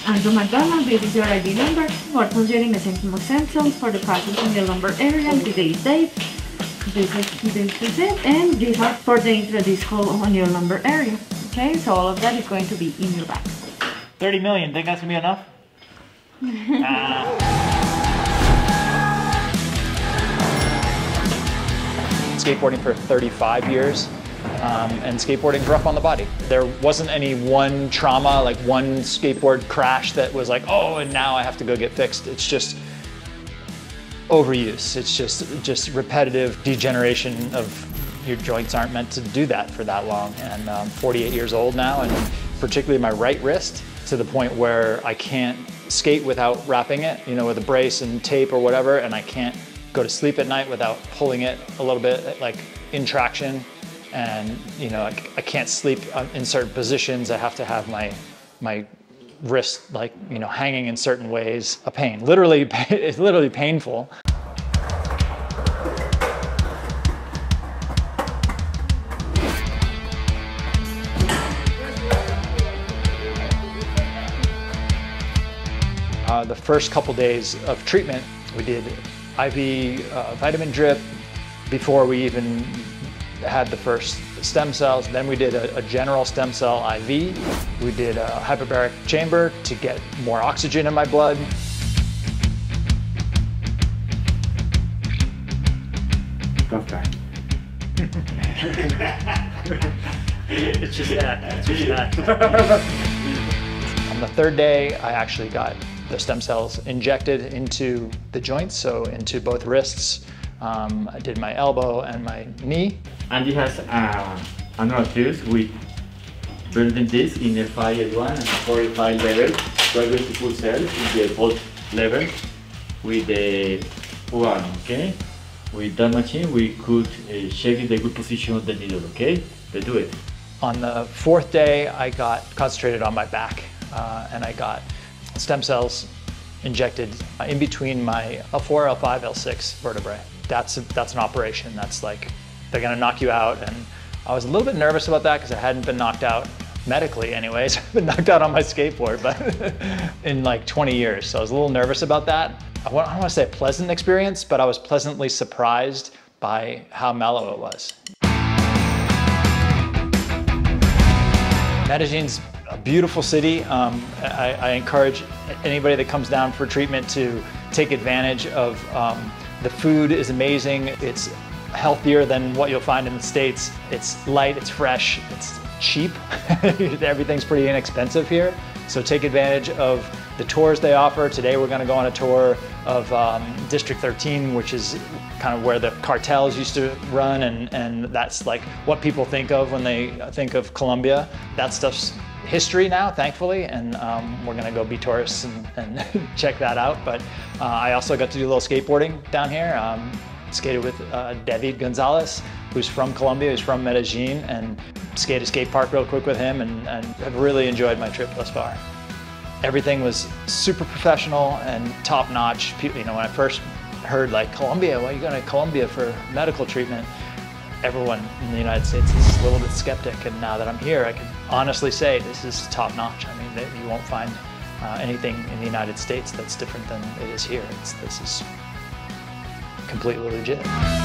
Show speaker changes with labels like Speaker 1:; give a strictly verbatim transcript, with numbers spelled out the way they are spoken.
Speaker 1: And to Macdonald, this is your I D number. We're considering the same stem cells for the process in the lumbar area, today's date. This is, this is it, and these are for the intra-disc hole on your lumbar area. Okay, so all of that is going to be in your back.
Speaker 2: thirty million, think that's gonna be enough? ah. Skateboarding for thirty-five years. Um, and skateboarding's rough on the body. There wasn't any one trauma, like one skateboard crash that was like, oh, and now I have to go get fixed. It's just overuse. It's just, just repetitive degeneration of your joints aren't meant to do that for that long. And I'm forty-eight years old now, and particularly my right wrist, to the point where I can't skate without wrapping it, you know, with a brace and tape or whatever, and I can't go to sleep at night without pulling it a little bit, like in traction. And you know, I, I can't sleep in certain positions. I have to have my my wrist, like, you know, hanging in certain ways. A pain, literally, it's literally painful. Uh, the first couple days of treatment, we did I V uh, vitamin drip before we even had the first stem cells. Then we did a, a general stem cell I V. We did a hyperbaric chamber to get more oxygen in my blood.
Speaker 3: Tough guy.
Speaker 2: It's just that. It's just that. On the third day, I actually got the stem cells injected into the joints, so into both wrists. Um, I did my elbow and my knee.
Speaker 3: Andy has uh, another tooth with building this in a five L one and four L five level. We're going to put cells in the both level with the one, okay? With that machine, we could uh, check the good position of the needle, okay? Let's do it.
Speaker 2: On the fourth day, I got concentrated on my back, uh, and I got stem cells injected in between my L four, L five, L six vertebrae. That's, a, that's an operation. That's like, they're gonna knock you out. And I was a little bit nervous about that because I hadn't been knocked out medically anyways. I've been knocked out on my skateboard, but in like twenty years. So I was a little nervous about that. I don't want to say a pleasant experience, but I was pleasantly surprised by how mellow it was. Medellin's a beautiful city. Um, I, I encourage anybody that comes down for treatment to take advantage of um, the food is amazing. It's healthier than what you'll find in the States. It's light, it's fresh, it's cheap. Everything's pretty inexpensive here. So take advantage of the tours they offer. Today we're gonna go on a tour of um, District thirteen, which is kind of where the cartels used to run, and, and that's like what people think of when they think of Colombia. That stuff's history now, thankfully, and um, we're gonna go be tourists and, and check that out. But uh, I also got to do a little skateboarding down here. Um, skated with uh, David Gonzalez, who's from Colombia, who's from Medellin, and skated a skate park real quick with him, and, and have really enjoyed my trip thus far. Everything was super professional and top notch. People, you know, when I first heard like Colombia, why are you going to Colombia for medical treatment? Everyone in the United States is a little bit skeptic, and now that I'm here, I can honestly say this is top notch. I mean, you won't find uh, anything in the United States that's different than it is here. It's, this is completely legit.